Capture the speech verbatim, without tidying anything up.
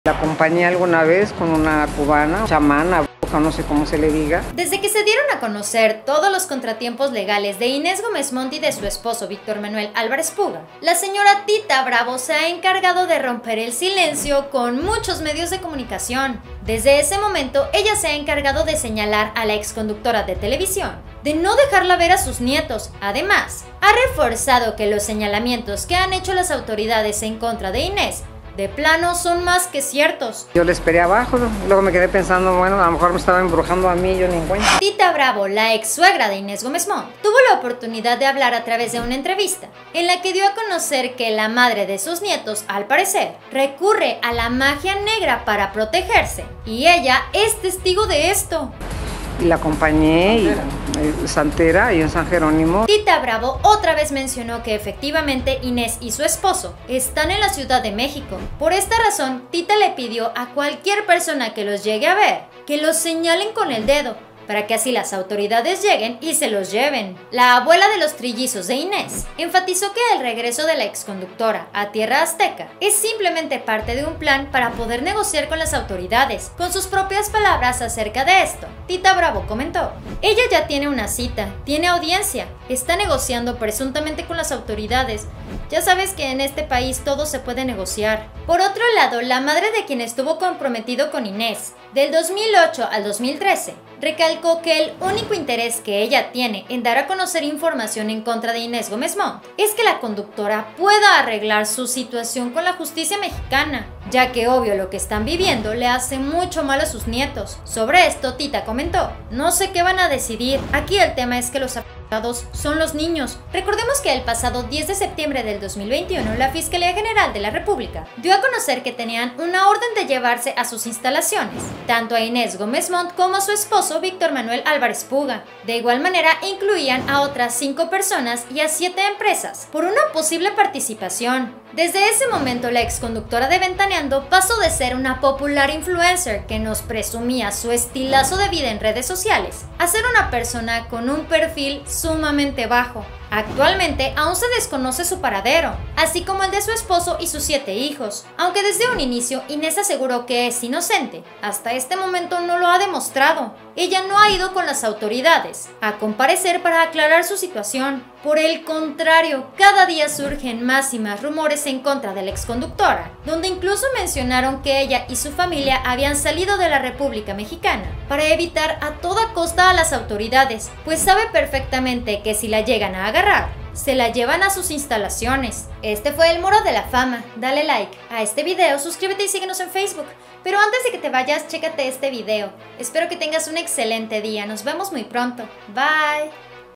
La acompañé alguna vez con una cubana, chamana, no sé cómo se le diga. Desde que se dieron a conocer todos los contratiempos legales de Inés Gómez Montt y de su esposo Víctor Manuel Álvarez Puga, la señora Tita Bravo se ha encargado de romper el silencio con muchos medios de comunicación. Desde ese momento, ella se ha encargado de señalar a la exconductora de televisión, de no dejarla ver a sus nietos. Además, ha reforzado que los señalamientos que han hecho las autoridades en contra de Inés de plano son más que ciertos. Yo le esperé abajo, luego me quedé pensando, bueno, a lo mejor me estaba embrujando a mí, yo ni en cuenta. Tita Bravo, la ex suegra de Inés Gómez Montt, tuvo la oportunidad de hablar a través de una entrevista, en la que dio a conocer que la madre de sus nietos, al parecer, recurre a la magia negra para protegerse, y ella es testigo de esto. Y la acompañé y eh, Santera y en San Jerónimo. Tita Bravo otra vez mencionó que efectivamente Inés y su esposo están en la Ciudad de México. Por esta razón, Tita le pidió a cualquier persona que los llegue a ver que los señalen con el dedo, para que así las autoridades lleguen y se los lleven. La abuela de los trillizos de Inés enfatizó que el regreso de la exconductora a Tierra Azteca es simplemente parte de un plan para poder negociar con las autoridades. Con sus propias palabras acerca de esto, Tita Bravo comentó: ella ya tiene una cita, tiene audiencia, está negociando presuntamente con las autoridades. Ya sabes que en este país todo se puede negociar. Por otro lado, la madre de quien estuvo comprometido con Inés del dos mil ocho al dos mil trece recalcó que el único interés que ella tiene en dar a conocer información en contra de Inés Gómez Montt es que la conductora pueda arreglar su situación con la justicia mexicana, ya que obvio lo que están viviendo le hace mucho mal a sus nietos. Sobre esto, Tita comentó: no sé qué van a decidir, aquí el tema es que los afectados son los niños. Recordemos que el pasado diez de septiembre del dos mil veintiuno, la Fiscalía General de la República dio a conocer que tenían una orden de llevarse a sus instalaciones, tanto a Inés Gómez Montt como a su esposo Víctor Manuel Álvarez Puga. De igual manera, incluían a otras cinco personas y a siete empresas por una posible participación. Desde ese momento, la exconductora de Ventaneando pasó de ser una popular influencer que nos presumía su estilazo de vida en redes sociales a ser una persona con un perfil sumamente bajo. Actualmente aún se desconoce su paradero, así como el de su esposo y sus siete hijos. Aunque desde un inicio Inés aseguró que es inocente, hasta este momento no lo ha demostrado. Ella no ha ido con las autoridades a comparecer para aclarar su situación. Por el contrario, cada día surgen más y más rumores en contra de la exconductora, donde incluso mencionaron que ella y su familia habían salido de la República Mexicana para evitar a toda costa a las autoridades, pues sabe perfectamente que si la llegan a agarrar, se la llevan a sus instalaciones. Este fue el Muro de la Fama. Dale like a este video, suscríbete y síguenos en Facebook. Pero antes de que te vayas, chécate este video. Espero que tengas un excelente día. Nos vemos muy pronto. Bye.